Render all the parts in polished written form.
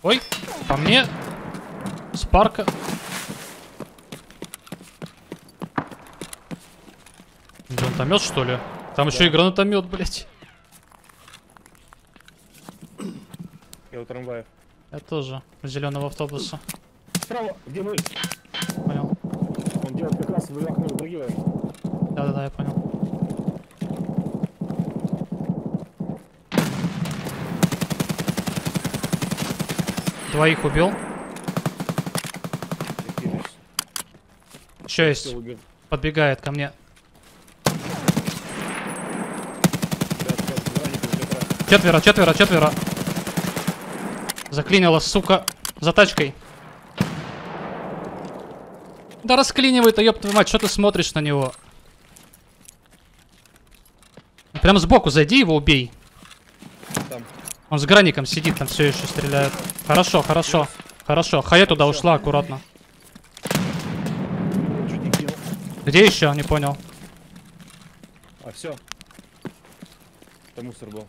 Ой, по мне. Спарка. Гранатомет, что ли? Там еще и гранатомет, блять. Я у трамвая. Я тоже. У зеленого автобуса. Справа, где мы? Понял. Он делает как раз, мы окно выпрыгиваем. Да-да-да, я понял. Двоих убил. Еще есть. Подбегает ко мне. Четверо. Заклинила, сука, за тачкой. Да расклинивай-то, ёб твою мать, что ты смотришь на него? Прям сбоку зайди, его убей. Там. Он с граником сидит, там все еще стреляет. Хорошо. Хая туда ушла, аккуратно. Где еще? Не понял. А, все. Это мусор был.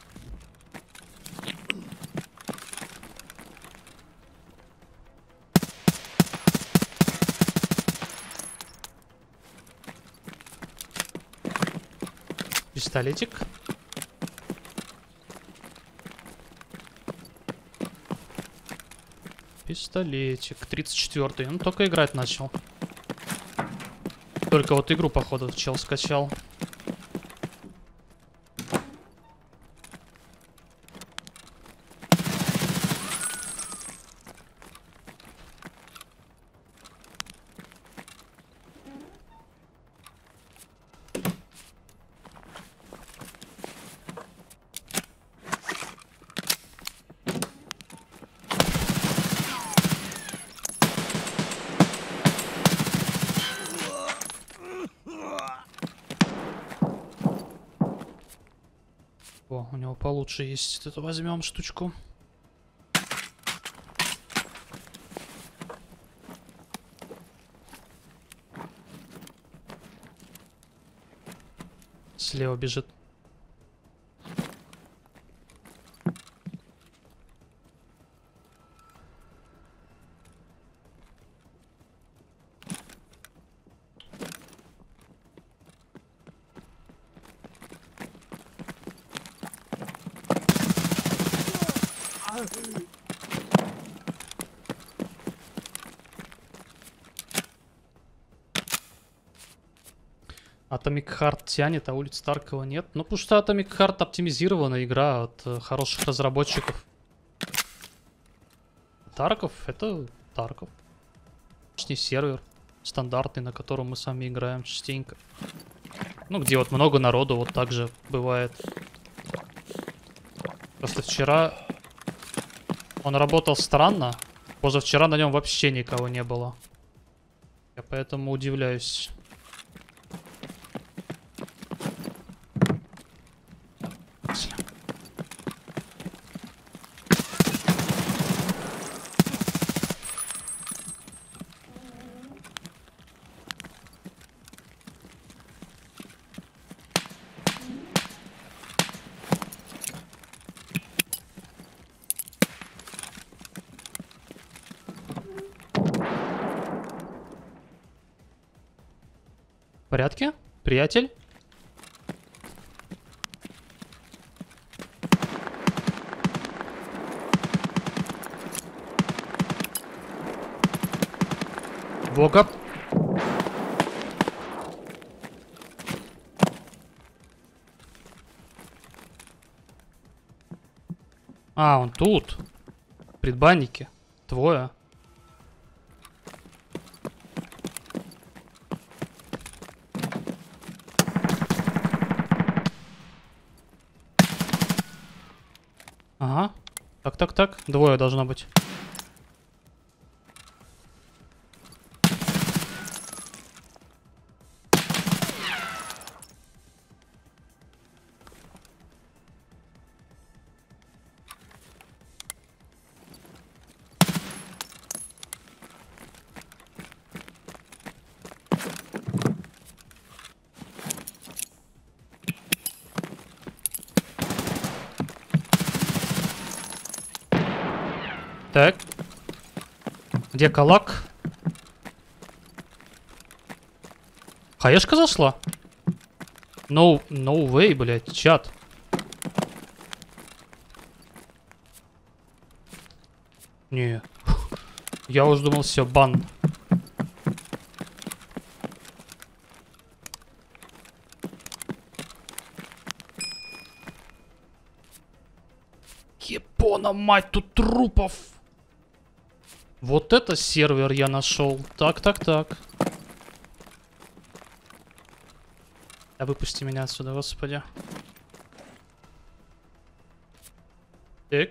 Пистолетик. Пистолетик. 34-й. Он только играть начал. Только вот игру, походу, чел скачал. О, у него получше есть. Это возьмем штучку. Слева бежит. Atomic Heart тянет, а улиц Таркова нет. Ну, потому что Atomic Heart оптимизированная игра от хороших разработчиков. Тарков — это Тарков. Точнее, сервер стандартный, на котором мы сами играем частенько. Ну, где вот много народу, вот так же бывает. Просто вчера он работал странно. Позавчера на нем вообще никого не было. Я поэтому удивляюсь. В порядке, приятель? Бога. А, он тут. В предбаннике. Твое. Ага. Так. Двое должно быть. Так. Где калак? Хаешка зашла? No way, блядь, чат. Не. Я уже думал, все, бан. Епона, мать, тут трупов. Вот это сервер я нашел. Так. Да выпусти меня отсюда, господи. Так.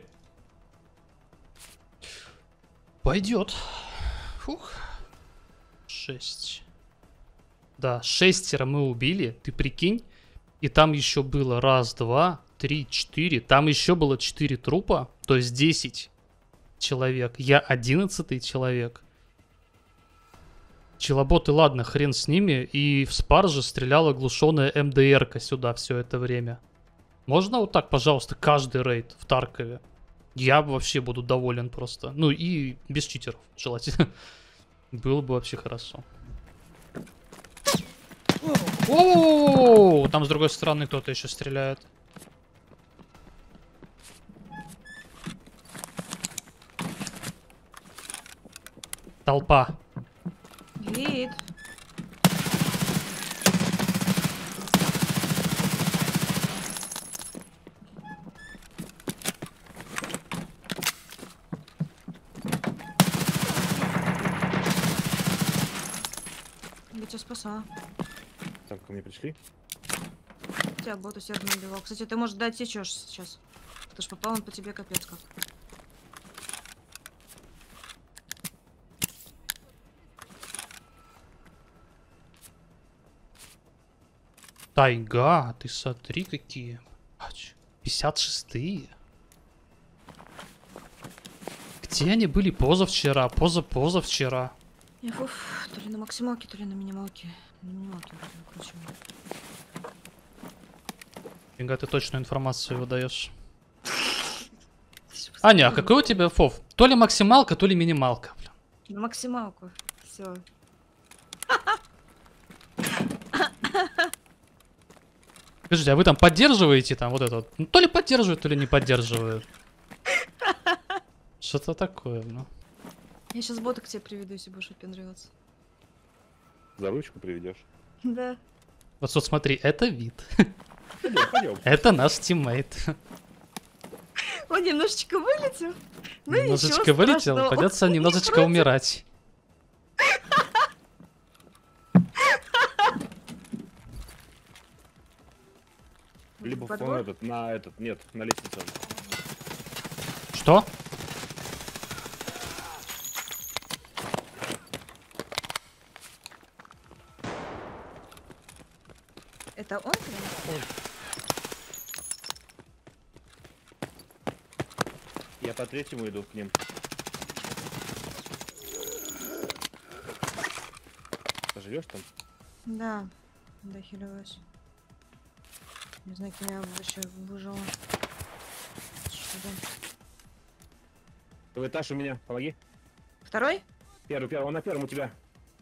Пойдет. Фух. 6. Да, 6 мы убили. Ты прикинь. И там еще было 1, 2, 3, 4. Там еще было 4 трупа. То есть 10 человек. Я 11 человек. Челоботы, ладно, хрен с ними. И в спарже стреляла глушеная МДР-ка сюда все это время. Можно вот так, пожалуйста, каждый рейд в Таркове? Я вообще буду доволен просто. Ну и без читеров, желательно. Было бы вообще хорошо. О, там с другой стороны кто-то еще стреляет. Толпа. Вид. Я тебя спасла. Там ко мне пришли. Тебя бот усердно убивал. Кстати, ты, может, дать течешь сейчас. Ты ж попал он по тебе капец как. Тайга, ты смотри какие. 56-е. Где они были позавчера, позавчера? Уф, то ли на максималке, то ли на минималке. На минималке вроде включила. Фига, ты точную информацию выдаешь. Аня, а какой у тебя фов? То ли максималка, то ли минималка. Блин. На максималку. Все. Скажите, а вы там поддерживаете там вот это вот? Ну, то ли поддерживают, то ли не поддерживают. Что-то такое, ну. Я сейчас бота к тебе приведу, если будешь выпендриваться. За ручку приведешь. Да. Вот смотри, это вид. Пойдем. Это наш тиммейт. Он немножечко вылетел. Ну, Немножечко ничего вылетел, страшного. придется Он не немножечко против. умирать. Либо Во он двор? этот, нет, на лестнице. Что? Это он? Прям? Я по третьему иду к ним. Живешь там? Да. Дохиливаюсь. Не знаю, кем я вообще выжила. Что-то. Твой этаж у меня, помоги. Второй? Первый, он на первом у тебя.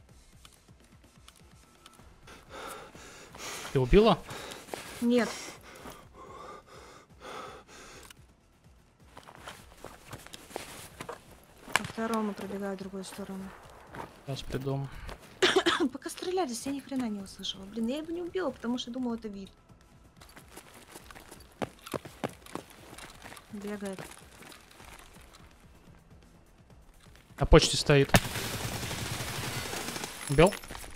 Ты убила? Нет. По второму пробегаю в другую сторону. Сейчас приду. Пока стрелялись, я ни хрена не услышала. Блин, я его не убила, потому что думала, это вид. Бегает. На почте стоит. Убил?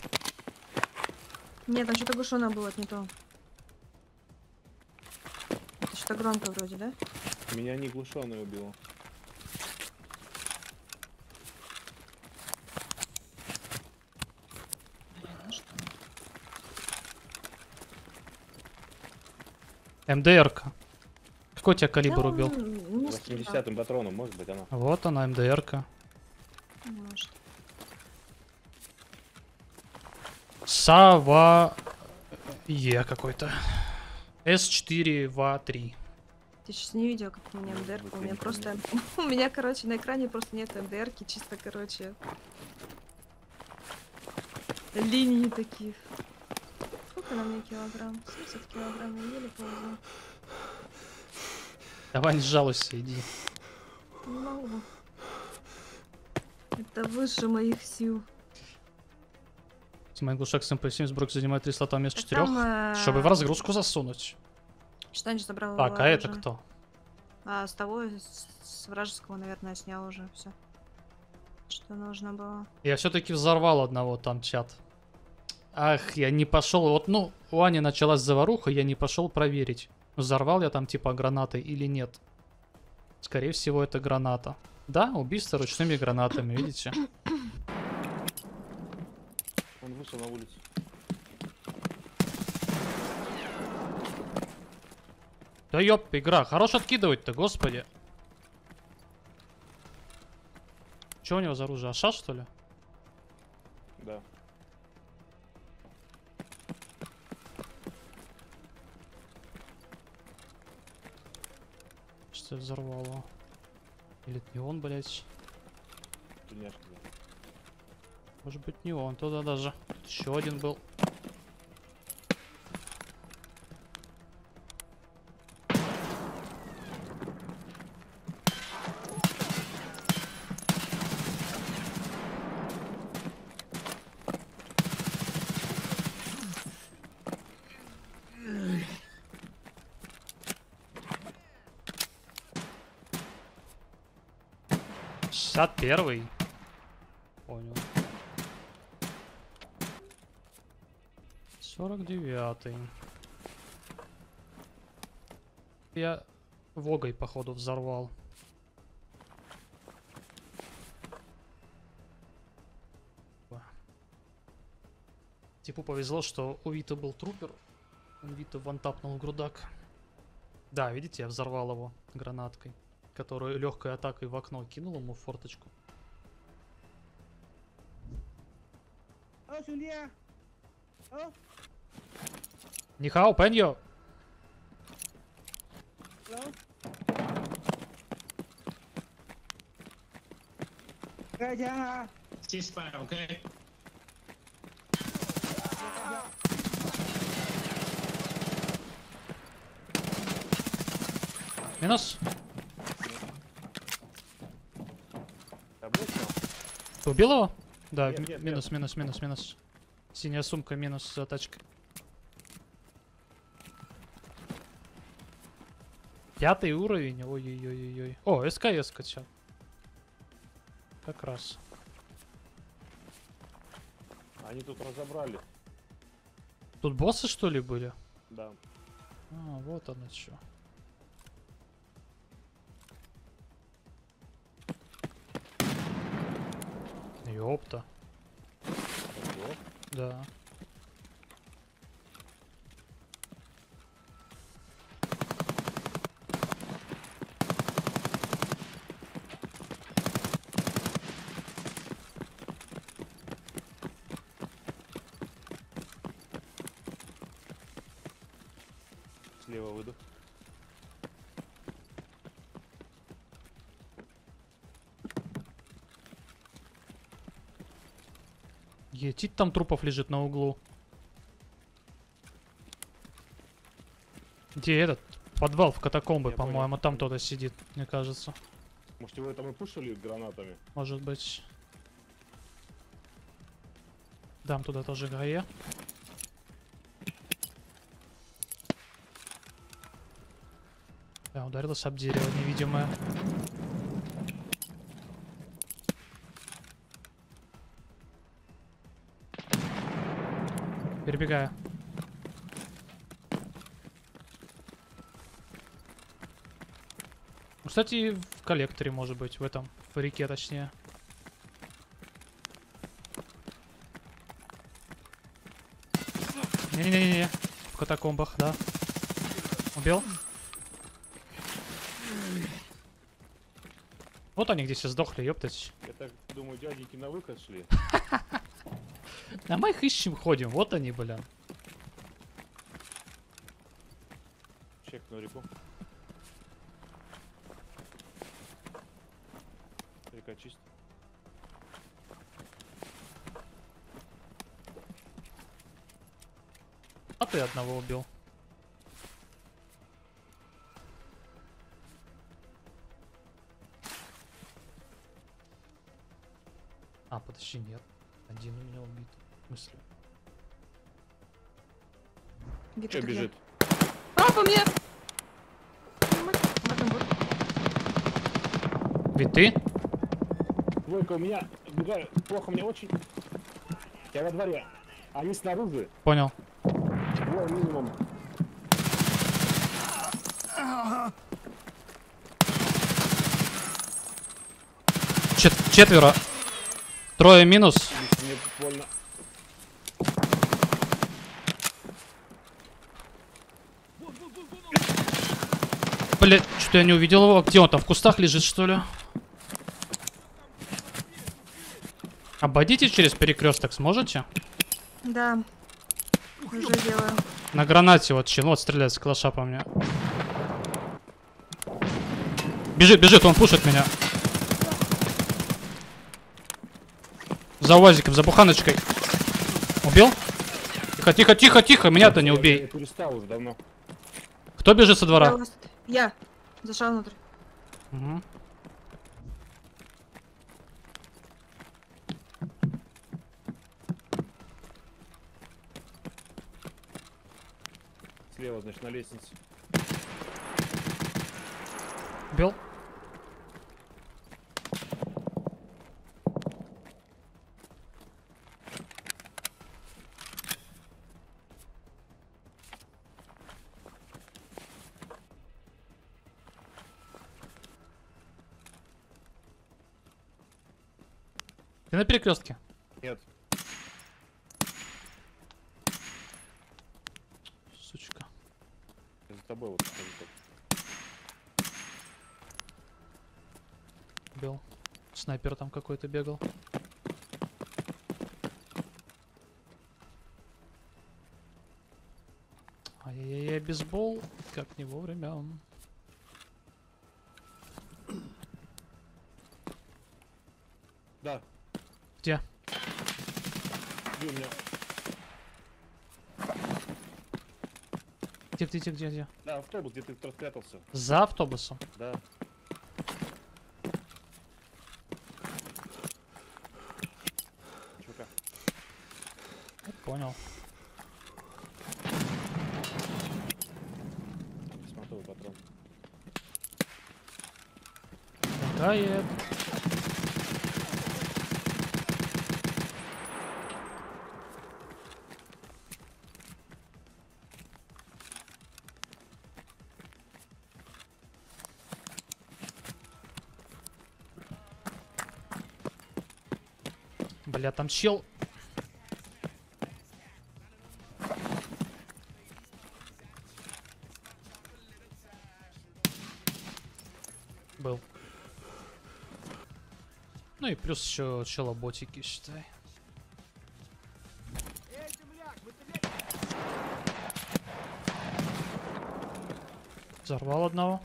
Нет, там что-то глушеное было, это не то. Это что-то громко вроде, да? Меня не глушёный убило. Блин, ну что? МДР-ка. Какой тебя калибр Да, убил? он не стрелял. 80-м патроном, может быть, она. Вот она, МДР-ка. Может. Сава... Е какой-то. С4 ВА3. Ты сейчас не видел, как у меня Может МДР, быть, у я меня не просто... У меня, короче, на экране просто нет МДРки, чисто, короче... Линий таких. Сколько на мне килограмм? 70 килограмм, я еле ползу. Давай не жалуйся, иди. Не могу. Это выше моих сил. Мой глушак с МП7 сброк занимает 3 слота вместо Так 4, там, чтобы в разгрузку засунуть. Что-нибудь забрал. Так, а это кто? А с того, с вражеского, наверное, снял уже все. Что нужно было. Я все-таки взорвал одного там чат. Ах, я не пошел. Вот, ну, у Ани началась заваруха, я не пошел проверить, взорвал я там типа гранатой или нет. Скорее всего, это граната. Да, убийство ручными гранатами, видите? Он вышел на улицу. Да ёп, игра, хорош откидывать-то, господи. Что у него за оружие? Аша, что ли? Да. Что взорвал его? Или это не он, блядь? Тельняшка, да. Может быть не он, туда даже. Еще один был. Шестьдесят первый. Понял. 49-й. Я Вогой, походу, взорвал. Типу повезло, что у Вита был трупер. Он Вита вантапнул грудак. Да, видите, я взорвал его гранаткой, которую легкой атакой в окно кинул ему в форточку. Нихао, пеньо! Ceasefire, okay? Минус. Таблетку? Ты убил его? Да, Нет, нет, минус, минус, минус, минус. Синяя сумка, минус за тачкой. 5-й уровень, ой-ой-ой-ой. О, СКС скачал. Как раз. Они тут разобрали. Тут боссы, что ли, были? Да. А, вот оно что. Ёпта. Ого. Да. Слева выйду. Етить там трупов лежит на углу. Где этот? Подвал в катакомбы, Я по-моему. понял. Там кто-то сидит, мне кажется. Может, его там и пушили гранатами? Может быть. Дам туда тоже ГАЕ. Да, ударилась об дерево невидимое. Перебегаю. Ну, кстати, в коллекторе, может быть, в этом, в реке, точнее. Не-не-не-не, в катакомбах, да. Убил? Вот они где все сдохли, ёптать. Я так думаю, дяденьки на выход шли. А мы их ищем, ходим, вот они, бля. Чекну реку. пока чисто. А ты одного убил. А, подожди, нет. Один у меня убит. В смысле? Где Че ты, где? бежит? А, по мне! Вот. Ведь ты? Двойка у меня. Бегаю. Плохо мне очень. Я во дворе. Они снаружи. Понял. Двое минимум. Четверо. Трое минус. Мне больно. Блять, что-то я не увидел его. Где он там? В кустах лежит, что ли? Обойдите через перекресток, сможете? Да. Уже делаю. На гранате вот чел, вот стреляет с калаша по мне. Бежит, бежит, он пушит меня. За УАЗиком, за буханочкой. Убил? Тихо, тихо, тихо, тихо, меня-то не Я убей. перестал уже давно. Кто бежит со двора? Я. Зашел внутрь. Угу. Слева, значит, на лестнице. Убил? Ты на перекрестке? Нет. Сучка. Я за тобой вот хожу так. Убил. Снайпер там какой-то бегал. Ай-яй-яй, бейсбол. Как не вовремя. Да. Где? Где у меня? Где? Да, автобус, где ты спрятался. За автобусом. Да. Чувака. Понял. Смотровый патрон. Лагает. Бля, там чел. Был. Ну и плюс еще челоботики, считай. Взорвал одного.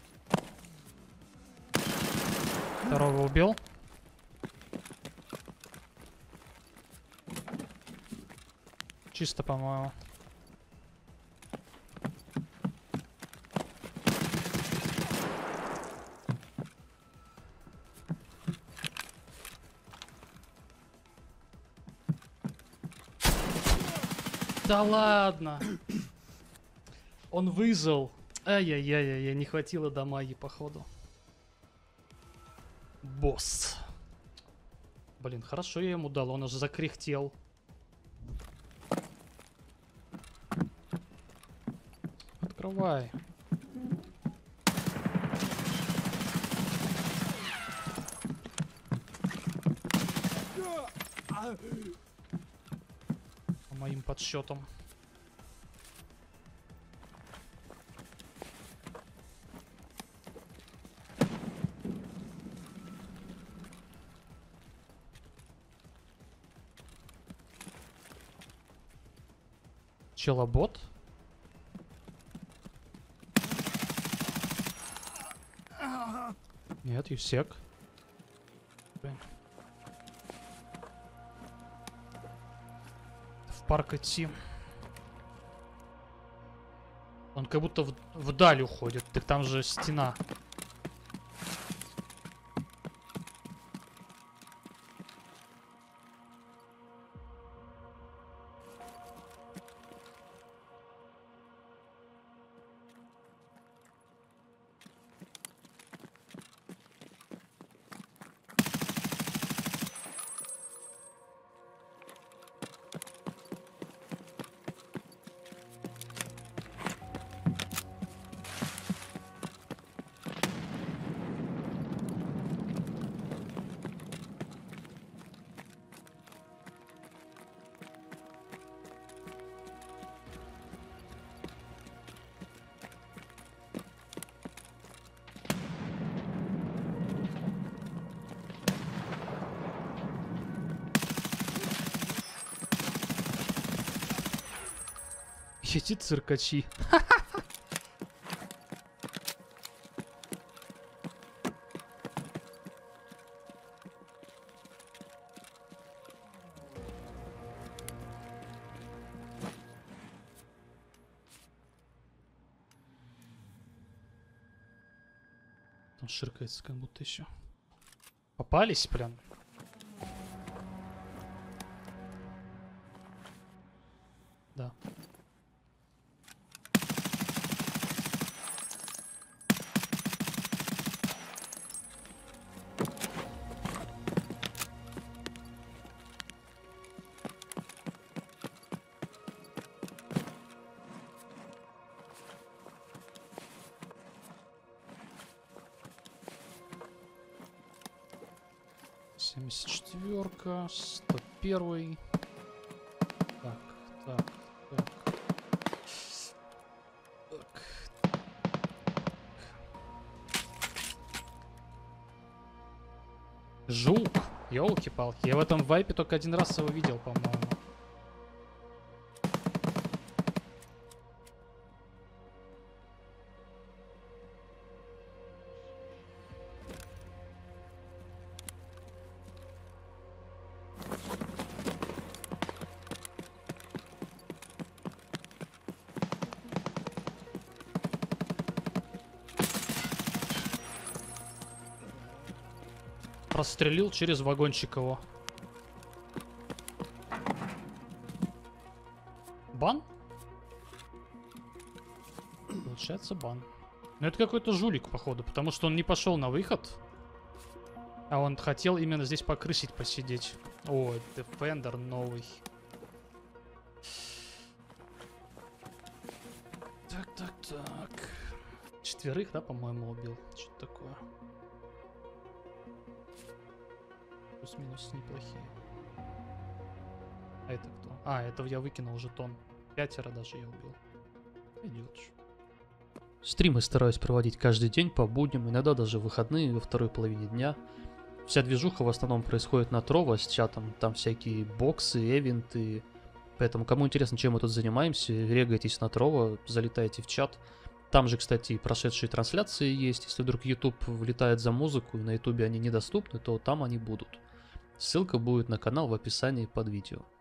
Второго убил. Чисто, по-моему. Да ладно. Он выжил. Ай-яй-яй-яй, не хватило дамаги, походу. Босс. Блин, хорошо я ему дал, он аж закряхтел. Открывай. По моим подсчетам. Челобот? Нет, Юсек. В парк идти. Он как будто вдаль уходит. Так там же стена. Эти циркачи. Он ширкается как будто еще. Попались прям. Да. Семьдесят четверка, 101. Так, так, так. Так. Жук, елки-палки. Я в этом вайпе только один раз его видел, по-моему. Прострелил через вагончик его. Бан? Получается бан. Но это какой-то жулик, походу, потому что он не пошел на выход. А он хотел именно здесь покрысить, посидеть. О, Defender новый. Так, так, так. 4, да, по-моему, убил. Что-то такое. Плюс-минус неплохие. А это кто? А, это я выкинул жетон. 5 даже я убил. Идет. Стримы стараюсь проводить каждый день по будням, иногда даже в выходные во второй половине дня. Вся движуха в основном происходит на Trovo с чатом. Там всякие боксы, эвенты. Поэтому, кому интересно, чем мы тут занимаемся, регайтесь на Trovo, залетайте в чат. Там же, кстати, прошедшие трансляции есть. Если вдруг YouTube влетает за музыку, и на YouTube они недоступны, то там они будут. Ссылка будет на канал в описании под видео.